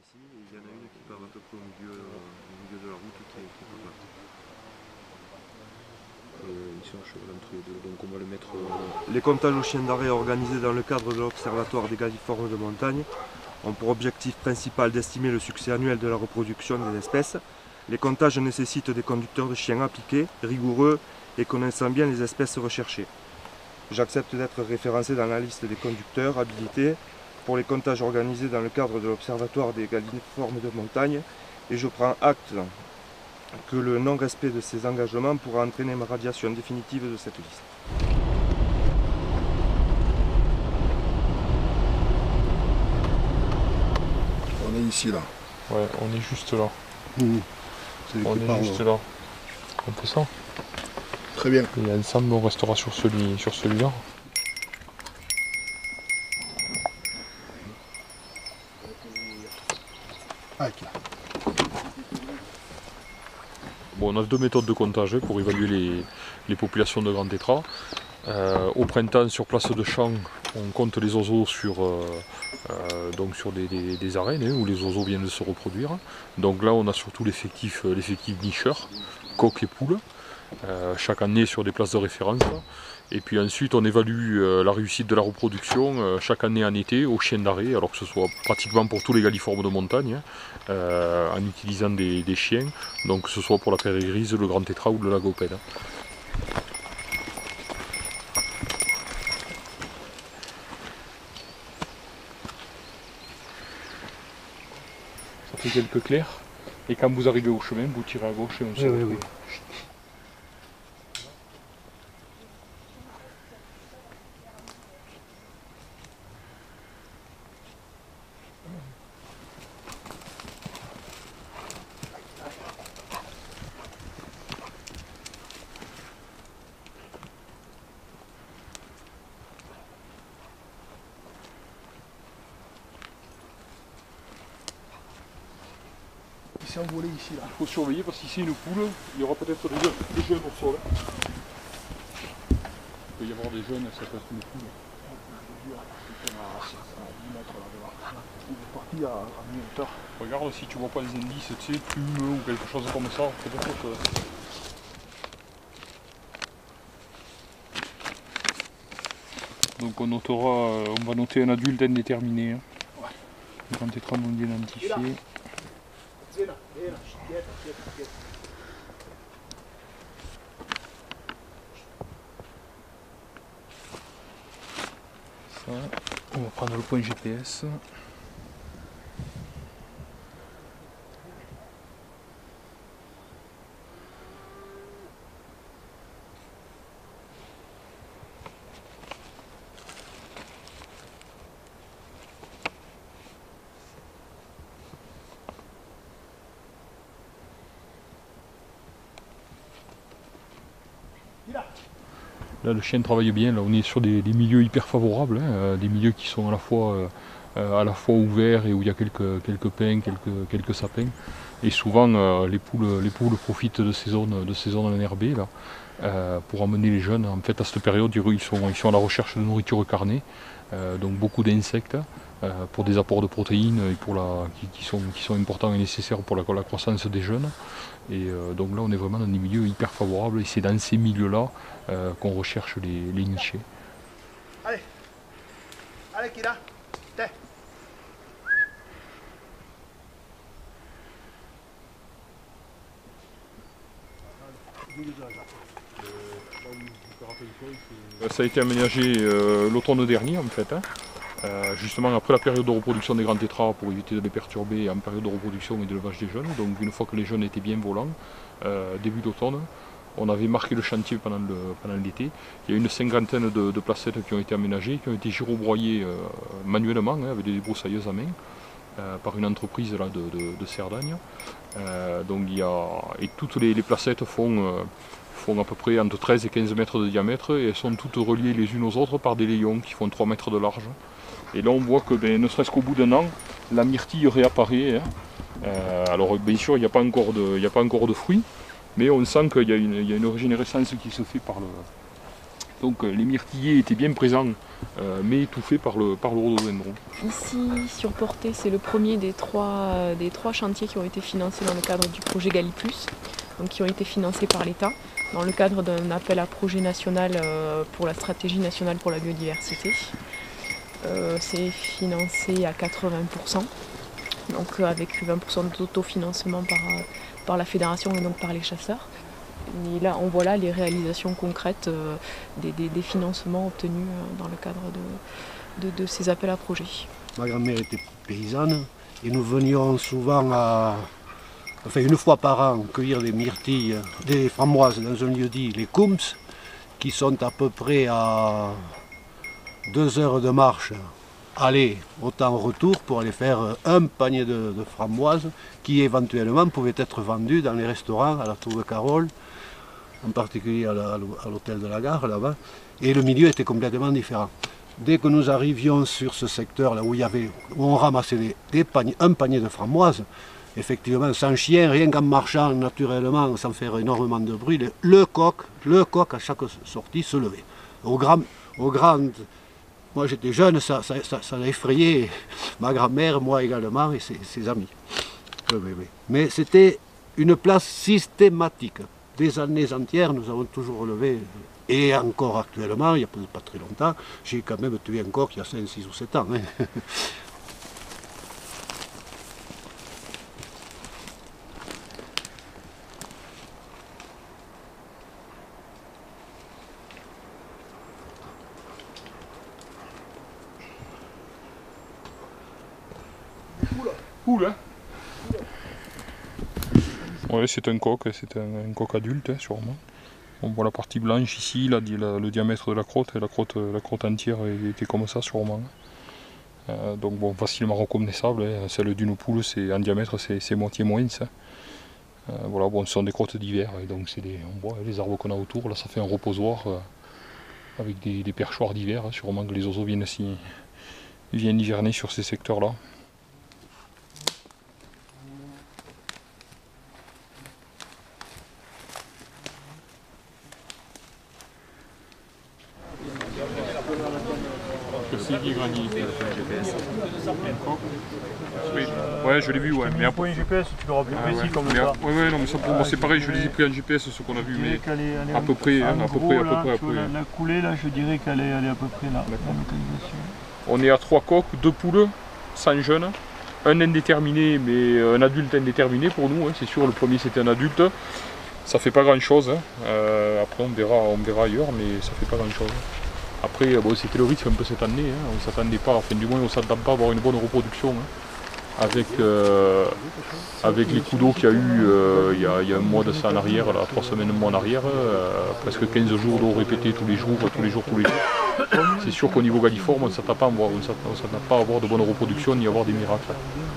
ici et il y en a une qui part à peu près au milieu de la route qui est pas plate. Ils sont à cheval entre les deux, donc on va le mettre... Les comptages au chien d'arrêt organisés dans le cadre de l'Observatoire des galliformes de montagne ont pour objectif principal d'estimer le succès annuel de la reproduction des espèces. Les comptages nécessitent des conducteurs de chiens appliqués, rigoureux et connaissant bien les espèces recherchées. J'accepte d'être référencé dans la liste des conducteurs habilités pour les comptages organisés dans le cadre de l'Observatoire des galliformes de montagne et je prends acte que le non-respect de ces engagements pourra entraîner ma radiation définitive de cette liste. On est ici là. Ouais, on est juste là. On est juste là. On fait ça. Très bien. Et ensemble on restera sur celui-là. Bon, on a deux méthodes de comptage pour évaluer les populations de grands tétras. Au printemps, sur place de champ, on compte les oiseaux sur des arènes où les oiseaux viennent de se reproduire. Donc là, on a surtout l'effectif nicheur, coqs et poules, chaque année sur des places de référence. Et puis ensuite, on évalue la réussite de la reproduction chaque année en été au chien d'arrêt, alors que ce soit pratiquement pour tous les galliformes de montagne, en utilisant des chiens, donc que ce soit pour la prairie grise, le grand tétra ou le lagopède. Ça fait quelques clairs, et quand vous arrivez au chemin, vous tirez à gauche et on se retrouve. Il s'est envolé ici là. Il faut surveiller parce qu'ici une poule, il y aura peut-être des jeunes au sol. Il peut y avoir des jeunes, ça peut être une poule. Il est parti à mi-hauteur. Regarde si tu vois pas des indices, tu sais, plumes ou quelque chose comme ça, peut-être que... Donc on va noter un adulte indéterminé. Quand tétra non identifié. Ça, on va prendre le point GPS. Là le chien travaille bien, là on est sur des milieux hyper favorables, hein, des milieux qui sont à la fois ouverts et où il y a quelques pins, quelques sapins. Et souvent les poules profitent de ces zones enherbées là, pour amener les jeunes. En fait à cette période ils sont à la recherche de nourriture carnée, donc beaucoup d'insectes pour des apports de protéines et qui sont importants et nécessaires pour la croissance des jeunes. Et donc là on est vraiment dans des milieux hyper favorables et c'est dans ces milieux-là qu'on recherche les nichés. Allez, allez Kira, t'es. Ça a été aménagé l'automne dernier en fait, hein, justement après la période de reproduction des grands tétras pour éviter de les perturber en période de reproduction et d'élevage des jeunes. Donc une fois que les jeunes étaient bien volants, début d'automne, on avait marqué le chantier pendant l'été. Il y a une cinquantaine de placettes qui ont été aménagées, qui ont été gyrobroyées manuellement, hein, avec des débroussailleuses à main, par une entreprise là, de Cerdagne. Et toutes les placettes font à peu près entre 13 et 15 mètres de diamètre et elles sont toutes reliées les unes aux autres par des layons qui font 3 mètres de large. Et là on voit que ne serait-ce qu'au bout d'un an, la myrtille réapparaît. Hein. Alors bien sûr il n'y a pas encore de fruits, mais on sent qu'il y a une régénérescence qui se fait Donc les myrtillers étaient bien présents, mais étouffés par le rhododendron. Ici, sur Portet, c'est le premier des trois chantiers qui ont été financés dans le cadre du projet Galliplus, donc qui ont été financés par l'État, dans le cadre d'un appel à projet national pour la stratégie nationale pour la biodiversité. C'est financé à 80%, donc avec 20% d'autofinancement par la fédération et donc par les chasseurs. Et là, on voit là les réalisations concrètes des financements obtenus dans le cadre de ces appels à projets. Ma grand-mère était paysanne et nous venions souvent une fois par an, cueillir des myrtilles, des framboises dans un lieu dit les Coombs, qui sont à peu près à 2 heures de marche aller, autant retour pour aller faire un panier de framboises qui éventuellement pouvaient être vendues dans les restaurants à la Tour de Carole, en particulier à l'hôtel de la gare là-bas, et le milieu était complètement différent. Dès que nous arrivions sur ce secteur là où on ramassait un panier de framboises, effectivement sans chien, rien qu'en marchant naturellement, sans faire énormément de bruit, le coq à chaque sortie se levait. Moi j'étais jeune, ça a effrayé ma grand-mère, moi également, et ses amis. Oui. Mais c'était une place systématique. Des années entières, nous avons toujours relevé, et encore actuellement, il n'y a pas très longtemps, j'ai quand même tué un coq il y a 5, 6 ou 7 ans. Hein. Cool, hein? Ouais, c'est un coq adulte, hein, sûrement. On voit la partie blanche ici, là, le diamètre de la crotte, et la crotte entière était comme ça, sûrement. Donc bon, facilement reconnaissable, hein. Celle d'une poule, en diamètre, c'est moitié moins ça. Voilà, bon, ce sont des crottes d'hiver, et donc on voit les arbres qu'on a autour, là ça fait un reposoir avec des perchoirs d'hiver, hein. Sûrement que les oiseaux viennent hiverner sur ces secteurs-là. Ouais, je l'ai vu, ouais. Mais après, un GPS, tu l'auras plus précis comme ça. Ouais, non, mais ça pour moi c'est pareil, je les ai pris en GPS ce qu'on a vu, mais à peu près. La coulée, là, je dirais qu'elle est à peu près là. On est à 3 coqs, 2 poules, sans jeunes, un indéterminé, mais un adulte indéterminé pour nous, hein, c'est sûr, le premier c'était un adulte. Ça fait pas grand chose, hein. Après on verra ailleurs, mais ça fait pas grand chose. Après, bon, c'était le risque un peu cette année, hein. On ne s'attendait pas, enfin du moins on ne s'attend pas à avoir une bonne reproduction. Hein. Avec les coups d'eau qu'il y a eu il y a un mois de ça en arrière, là, 3 semaines, un mois en arrière, presque 15 jours d'eau répétée tous les jours. C'est sûr qu'au niveau galliforme, on ne s'attend pas à avoir de bonne reproduction ni à avoir des miracles.